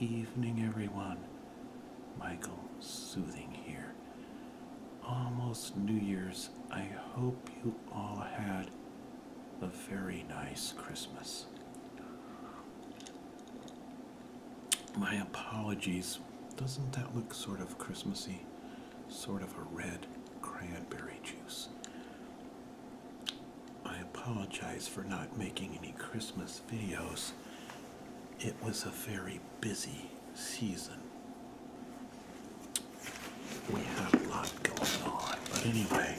evening, everyone. Michael Soothing here. Almost New Year's. I hope you all had a very nice Christmas. My apologies. Doesn't that look sort of Christmassy? Sort of a red cranberry juice. I apologize for not making any Christmas videos. It was a very busy season. We had a lot going on. But anyway,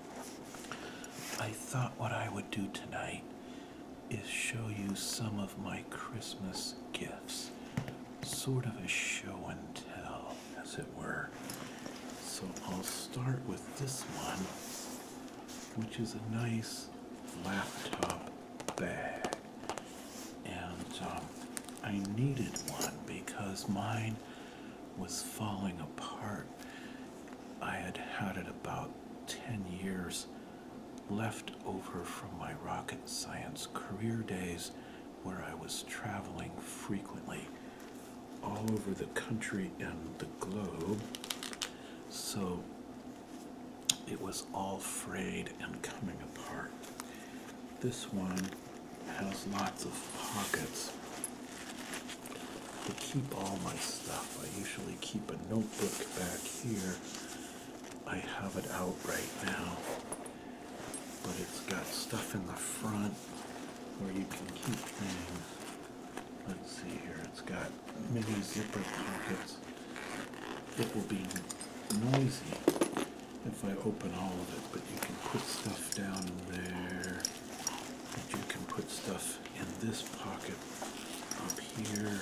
I thought what I would do tonight is show you some of my Christmas gifts. Sort of a show and tell, as it were. So I'll start with this one, which is a nice laptop bag. And I needed one because mine was falling apart. I had had it about 10 years left over from my rocket science career days, where I was traveling frequently all over the country and the globe. So it was all frayed and coming apart. This one has lots of pockets to keep all my stuff. I usually keep a notebook back here. I have it out right now, but it's got stuff in the front where you can keep things. Let's see here, it's got mini zipper pockets. It will be noisy if I open all of it, but you can put stuff down in there, and you can put stuff in this pocket up here.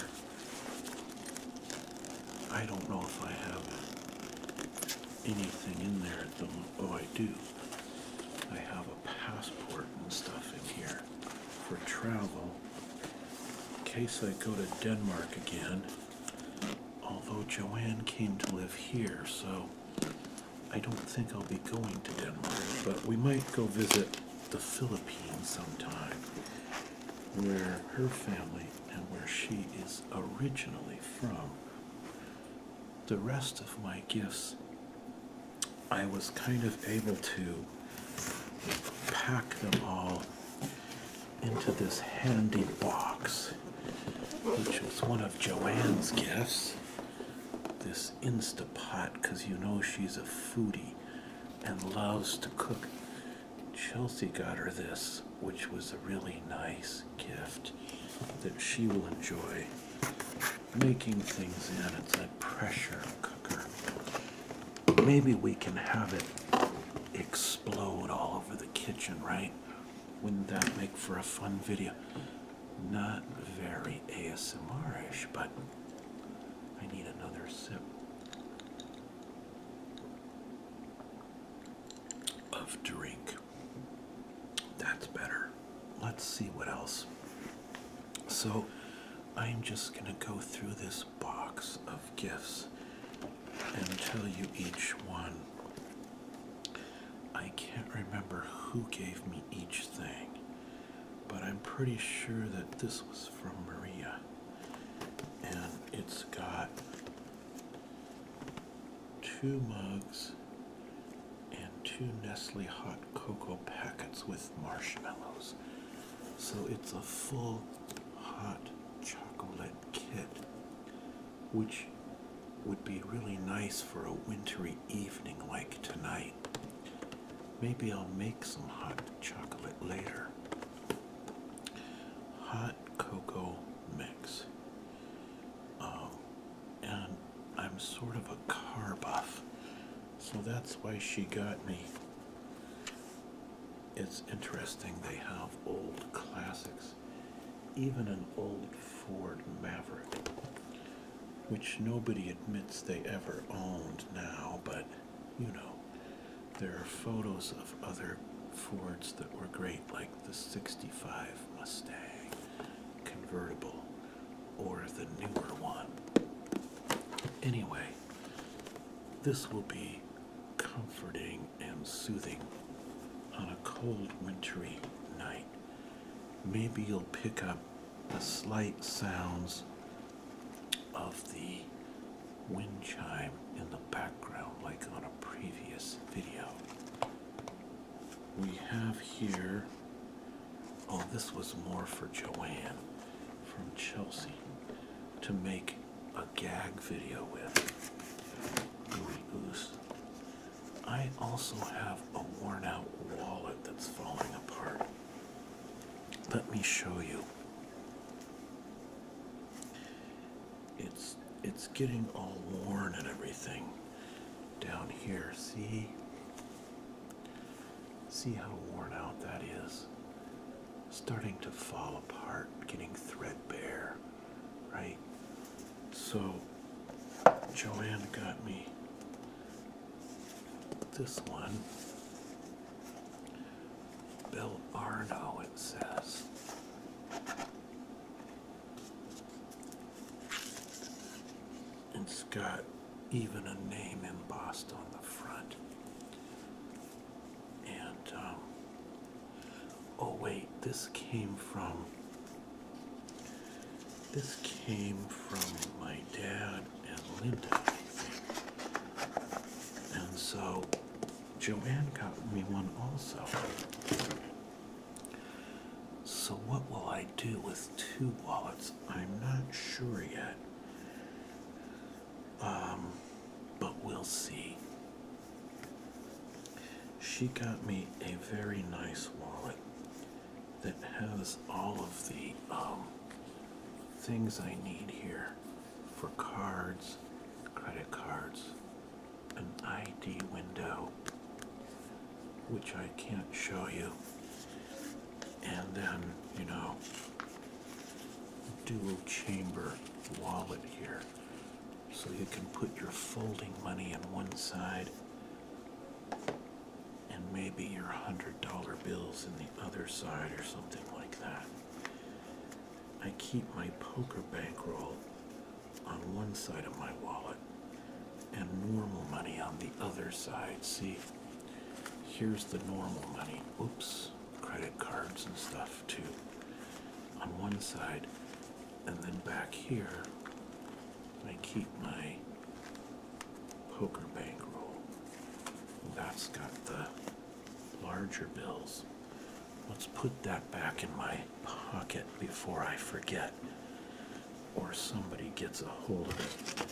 I don't know if I have anything in there at the moment. Oh, I do. I have a passport and stuff in here for travel in case I go to Denmark again. Although Joanne came to live here, so I don't think I'll be going to Denmark, but we might go visit the Philippines sometime, where her family and where she is originally from. The rest of my gifts, I was kind of able to pack them all into this handy box, which was one of Joanne's gifts. This Instapot, because you know she's a foodie and loves to cook. Chelsea got her this, which was a really nice gift that she will enjoy making things in. It's a pressure cooker. Maybe we can have it explode all over the kitchen, right? Wouldn't that make for a fun video? Not very ASMR-ish, but I need another sip of drink. That's better. Let's see what else. So I'm just going to go through this box of gifts and tell you each one. I can't remember who gave me each thing, but I'm pretty sure that this was from Maria. And it's got 2 mugs and 2 Nestle hot cocoa packets with marshmallows. So it's a full hot chocolate kit, which would be really nice for a wintry evening like tonight. Maybe I'll make some hot chocolate later. Hot cocoa mix. And I'm sort of a car buff, so that's why she got me. It's interesting, they have old classics, even an old Ford Maverick, which nobody admits they ever owned now, but you know, there are photos of other Fords that were great, like the 65 Mustang convertible, or the newer one. Anyway, this will be comforting and soothing on a cold, wintry night. Maybe you'll pick up the slight sounds of the wind chime in the background like on a previous video. We have here, oh, this was more for Joanne from Chelsea to make a gag video with. Ooey goose. I also have a worn out wallet that's falling apart. Let me show you. It's getting all worn and everything down here. See how worn out that is? Starting to fall apart, getting threadbare, right? So Joanne got me this one. Bill Arno, it says. It's got even a name embossed on the front. And, oh wait, this came from my dad and Linda, I think. And so Joanne got me one also. So what will I do with two wallets? I'm not sure yet. But we'll see. She got me a very nice wallet that has all of the things I need here for cards, credit cards, an ID window, which I can't show you, and then, you know, dual chamber wallet here. So you can put your folding money on one side and maybe your $100 bills in the other side or something like that. I keep my poker bankroll on one side of my wallet and normal money on the other side. See, here's the normal money. Oops, credit cards and stuff too on one side, and then back here I keep my poker bankroll. That's got the larger bills. Let's put that back in my pocket before I forget or somebody gets a hold of it.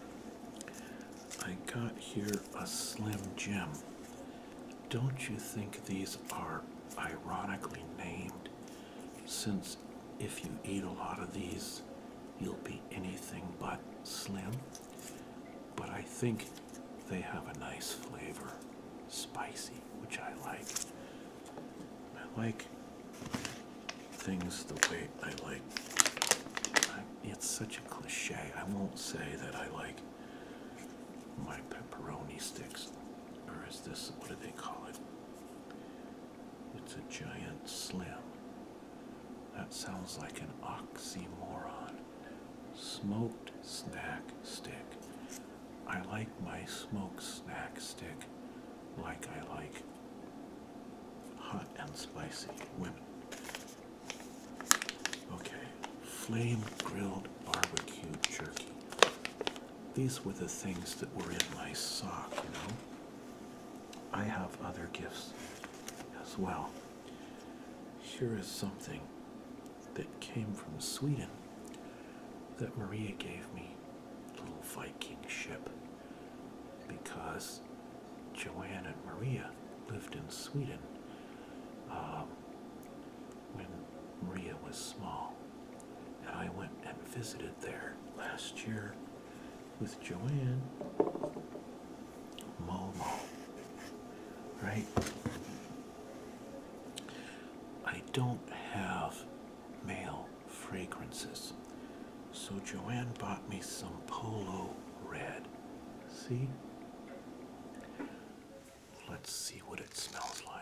I got here a Slim Jim. Don't you think these are ironically named, since if you eat a lot of these, you'll be anything but slim? But I think they have a nice flavor, spicy, which I like. I like things the way I like. It's such a cliche. I won't say that I like my pepperoni sticks, or is this, what do they call it? It's a giant slim. That sounds like an oxymoron. Smoked snack stick. I like my smoked snack stick like I like hot and spicy women. Okay, flame grilled barbecue jerky. These were the things that were in my sock, you know. I have other gifts as well. Here is something that came from Sweden that Maria gave me, a little Viking ship, because Joanne and Maria lived in Sweden when Maria was small, and I went and visited there last year with Joanne. Momo, right? I don't have male fragrances, so Joanne bought me some Polo Red. See? Let's see what it smells like.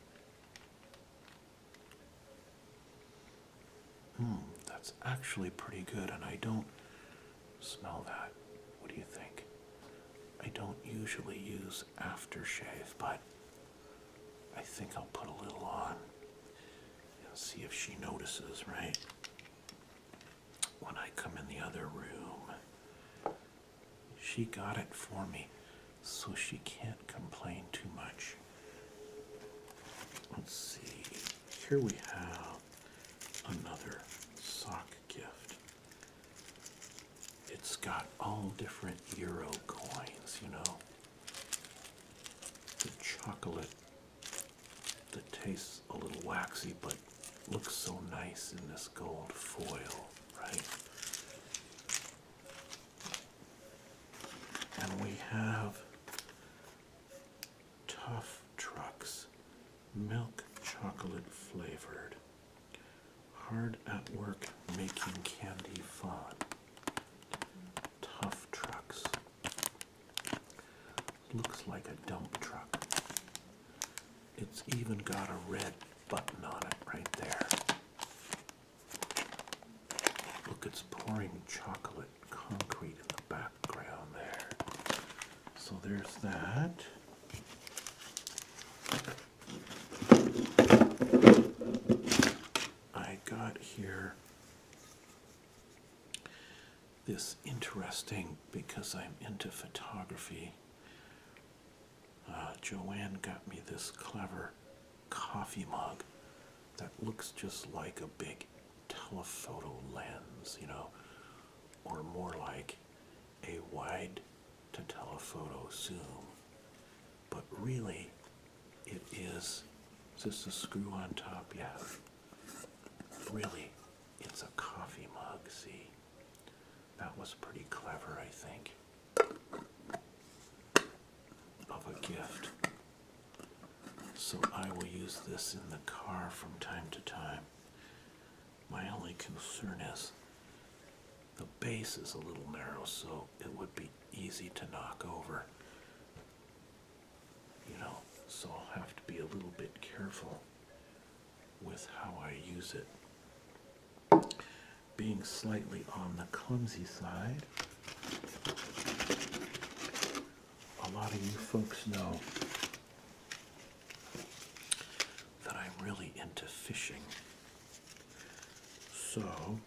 That's actually pretty good, and I don't smell that. What do you think? I don't usually use aftershave, but I think I'll put a little on and see if she notices, right? When I come in the other room. she got it for me, so she can't complain too much. Let's see. Here we have another sock gift. It's got all different euro coins, you know. The chocolate that tastes a little waxy but looks so nice in this gold foil, right? And we have Tough Trucks, milk chocolate flavored. Hard at work making candy fun. Tough Trucks. Looks like a dump truck. It's even got a red button on it right there. Look, it's pouring chocolate concrete in the background there. So there's that. I got here this interesting, because I'm into photography, Joanne got me this clever coffee mug that looks just like a big telephoto lens, you know, or more like a wide to telephoto zoom. But really, it is this a screw on top? Yeah. Really, it's a coffee mug, see? That was pretty clever, I think, of a gift. So I will use this in the car from time to time. My only concern is the base is a little narrow, so it would be easy to knock over. You know, so I'll have to be a little bit careful with how I use it. Being slightly on the clumsy side, a lot of you folks know that I'm really into fishing. So,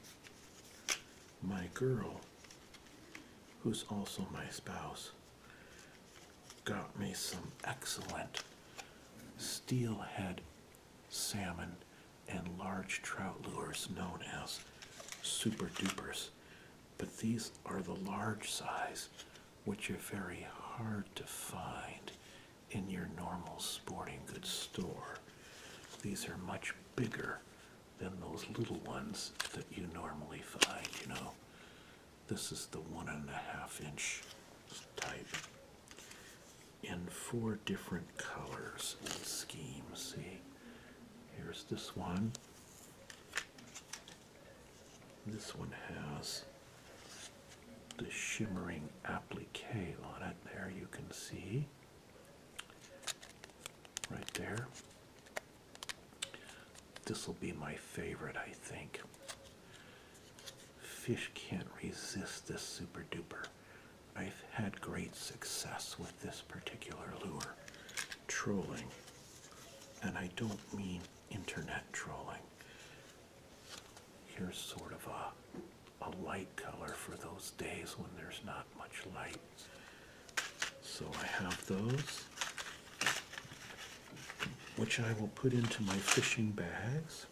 my girl, who's also my spouse, got me some excellent steelhead salmon and large trout lures known as Super Dupers. But these are the large size, which are very hard to find in your normal sporting goods store. These are much bigger than those little ones that you normally find, you know. This is the 1.5 inch type in 4 different colors and schemes. See, here's this one. This one has the shimmering applique on it. There you can see, right there. This will be my favorite, I think. Fish can't resist this Super Duper. I've had great success with this particular lure trolling, and I don't mean internet trolling. Here's sort of a light color for those days when there's not much light. So I have those, which I will put into my fishing bags.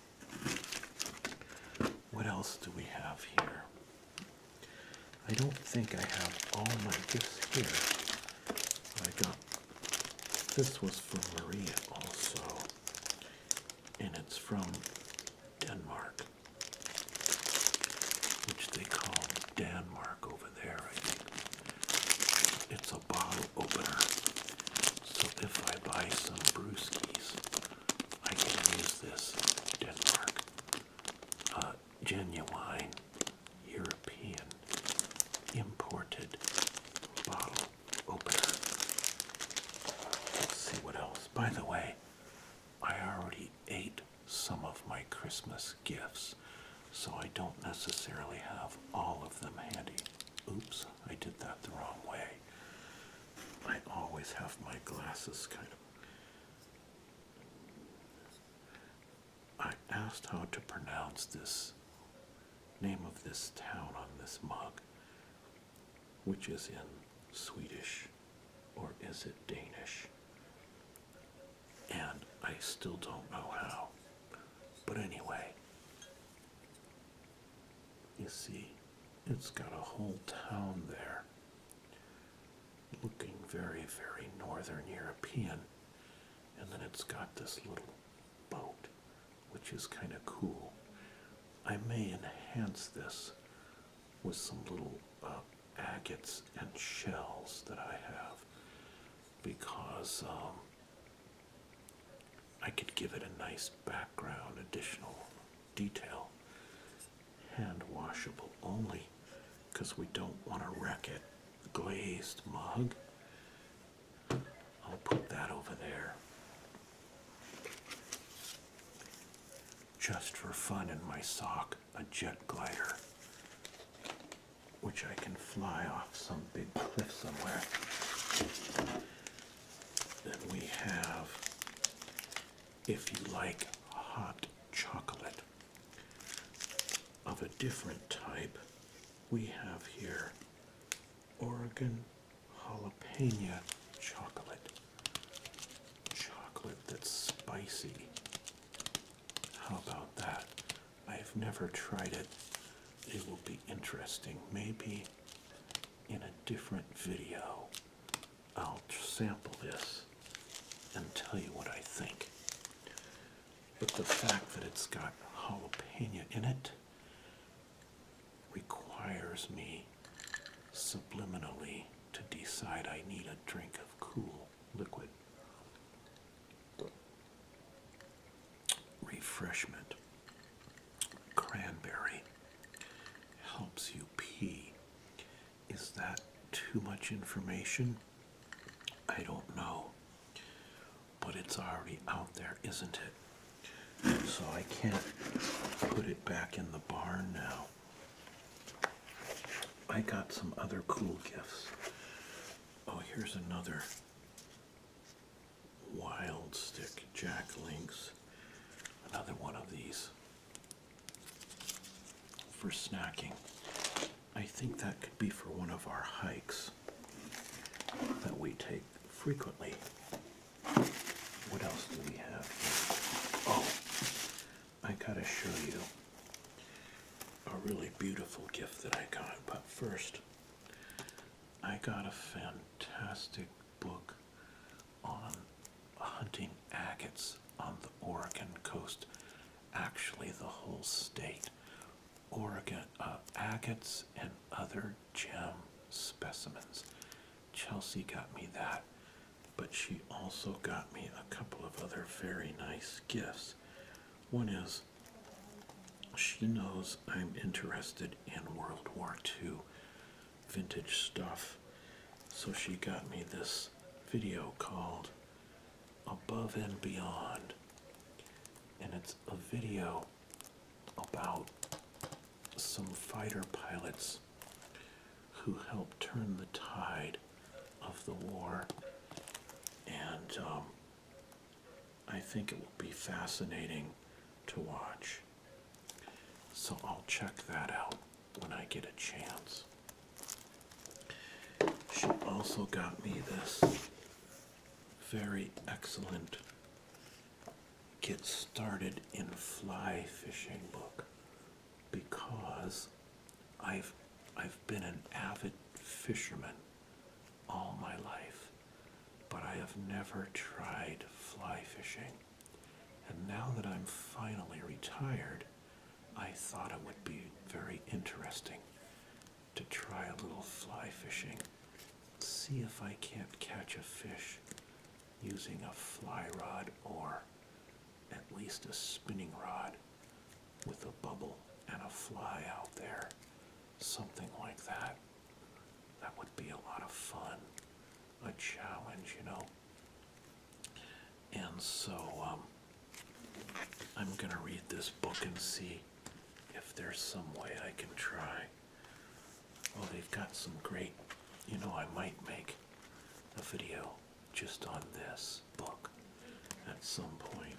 What else do we have here? I don't think I have all my gifts here. I got, this was from Maria also, and it's from Denmark, which they call Denmark over there, I think. It's a bottle opener, so if I buy some brewskis, I can use this Denmark genuine European imported bottle opener. Let's see what else. By the way, I already ate some of my Christmas gifts, so I don't necessarily have all of them handy. Oops, I did that the wrong way. I always have my glasses kind of. I asked how to pronounce this name of this town on this mug, which is in Swedish, or is it Danish? And I still don't know how. But anyway, you see, it's got a whole town there, looking very, very Northern European. And then it's got this little boat, which is kind of cool. I may enhance this with some little agates and shells that I have, because I could give it a nice background, additional detail. Hand washable only, because we don't want to wreck it. Glazed mug. I'll put that over there. Just for fun in my sock, a jet glider, which I can fly off some big cliff somewhere. Then we have, if you like hot chocolate of a different type, we have here Oregon jalapeno chocolate. Chocolate that's spicy. How about that? I've never tried it. It will be interesting. Maybe in a different video, I'll sample this and tell you what I think. But the fact that it's got jalapeno in it requires me subliminally to decide I need a drink of cool liquid refreshment. Cranberry helps you pee. Is that too much information? I don't know. But it's already out there, isn't it? So I can't put it back in the barn now. I got some other cool gifts. Oh, here's another Wild Stick Jack Links. Another one of these for snacking. I think that could be for one of our hikes that we take frequently. What else do we have here? Oh, I gotta show you a really beautiful gift that I got. But first, I got a fantastic book on hunting agates on the Oregon coast. Actually, the whole state. Oregon, agates and other gem specimens. Chelsea got me that, but she also got me a couple of other very nice gifts. One is, she knows I'm interested in World War II vintage stuff, so she got me this video called Above and Beyond, and it's a video about some fighter pilots who helped turn the tide of the war, and I think it will be fascinating to watch. So I'll check that out when I get a chance. She also got me this very excellent Get Started in Fly Fishing book, because I've been an avid fisherman all my life, but I have never tried fly fishing. And now that I'm finally retired, I thought it would be very interesting to try a little fly fishing, see if I can't catch a fish using a fly rod, or at least a spinning rod with a bubble and a fly out there, something like that. That would be a lot of fun, a challenge, you know. And so I'm gonna read this book and see if there's some way I can try. Well, they've got some great, you know, I might make a video just on this book at some point.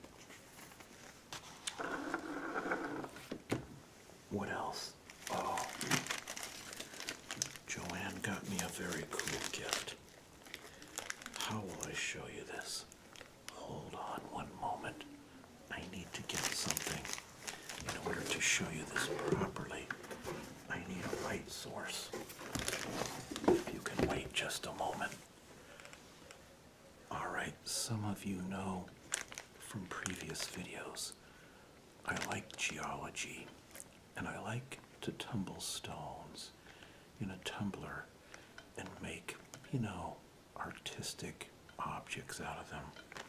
What else? Oh, Joanne got me a very cool gift. How will I show you this? Hold on one moment. I need to get something. In order to show you this properly, I need a light source. If you can wait just a moment. Alright, some of you know from previous videos, I like geology, and I like to tumble stones in a tumbler and make, you know, artistic objects out of them.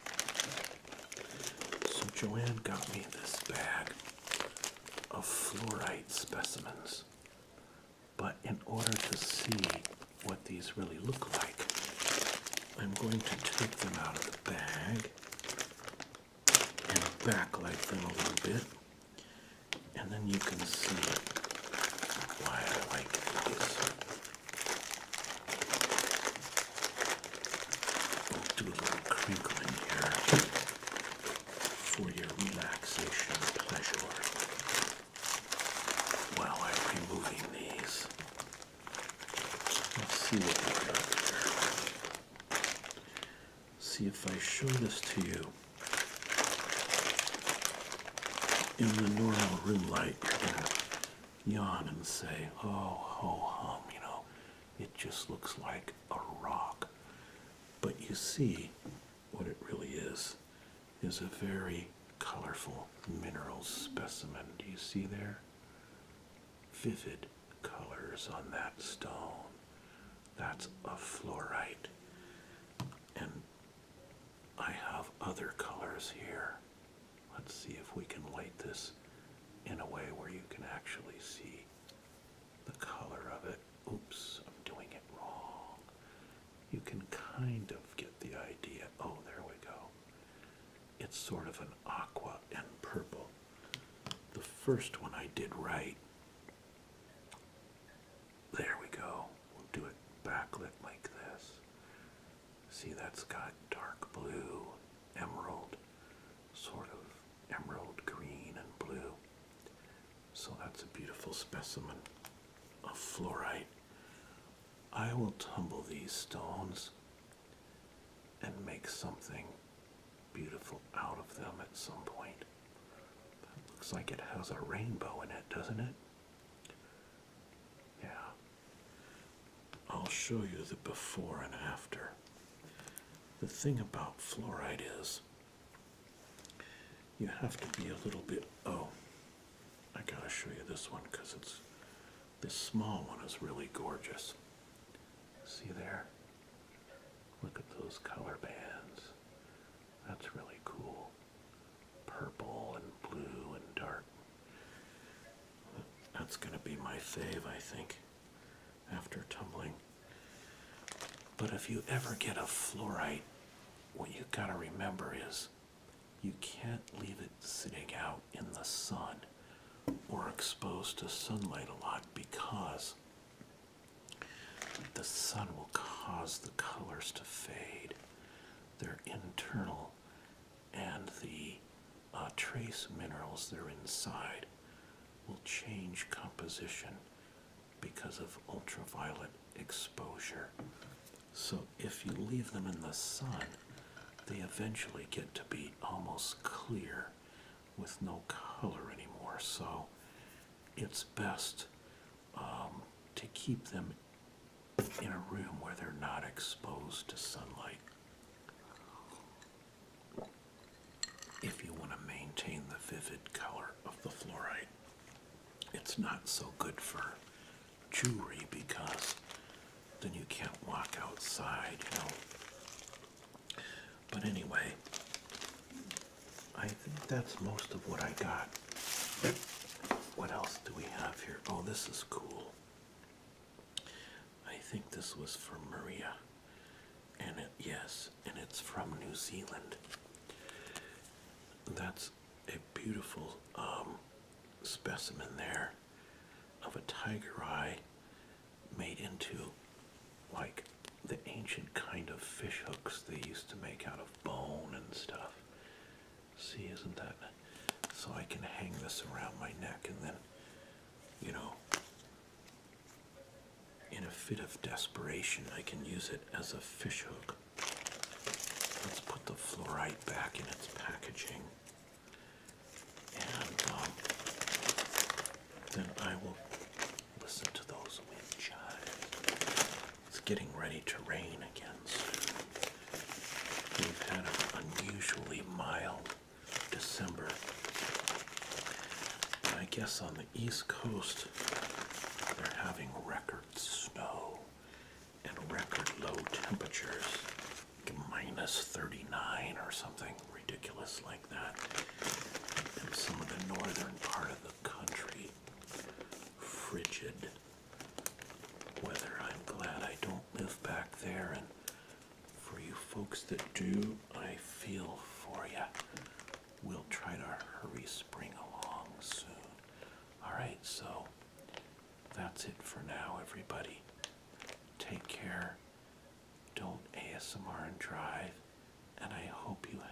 So Joanne got me this bag of fluorite specimens, but in order to see what these really look like, I'm going to take them out of the bag and backlight them a little bit, and then you can see why I like these. We'll do a little crinkling here for your relaxation pleasure while I'm removing these. Let's see what we got here. See if I show this to you in the normal room light, you're gonna yawn and say, oh, ho hum, you know, it just looks like a rock. But you see what it really is a very colorful mineral specimen. Do you see there? Vivid colors on that stone. That's a fluorite. And I have other colors here. Let's see if we can light this in a way where you can actually see the color of it. Oops, I'm doing it wrong. You can kind of get the idea. Oh, there we go. It's sort of an aqua and purple. The first one I did right. There we go. We'll do it backlit like this. See, that's got dark blue, emerald, sort of emerald green and blue. So that's a beautiful specimen of fluorite. I will tumble these stones and make something beautiful out of them at some point. That looks like it has a rainbow in it, doesn't it? Yeah. I'll show you the before and after. The thing about fluorite is you have to be a little bit, oh, I gotta show you this one because this small one is really gorgeous. See there? Look at those color bands. That's really cool. Purple and blue and dark. That's gonna be my fave, I think, after tumbling. But if you ever get a fluorite, what you gotta remember is you can't leave it sitting out in the sun or exposed to sunlight a lot, because the sun will cause the colors to fade. They're internal, and the trace minerals that are inside will change composition because of ultraviolet exposure. So if you leave them in the sun, they eventually get to be almost clear with no color anymore. So it's best to keep them in a room where they're not exposed to sunlight if you want to maintain the vivid color of the fluorite. It's not so good for jewelry because then you can't walk outside, you know. But anyway, I think that's most of what I got. What else do we have here? Oh, this is cool. I think this was for Maria. And yes, and it's from New Zealand. That's a beautiful specimen there of a tiger eye made into like the ancient kind of fish hooks they used to make out of bone and stuff. See, isn't that? So I can hang this around my neck, and then, you know, in a fit of desperation, I can use it as a fish hook. Let's put the fluorite back in its packaging. And then I will listen to those wind chimes. It's getting ready to rain again soon. We've had an unusually mild December. I guess on the East Coast, they're having record snow and record low temperatures, like -39 or something ridiculous like that. And some of the northern part of the country, frigid weather. I'm glad I don't live back there, and for you folks that do, I feel for you. We'll try to hurry spring along soon. Alright, so that's it for now, everybody. Take care. Don't ASMR and drive, and I hope you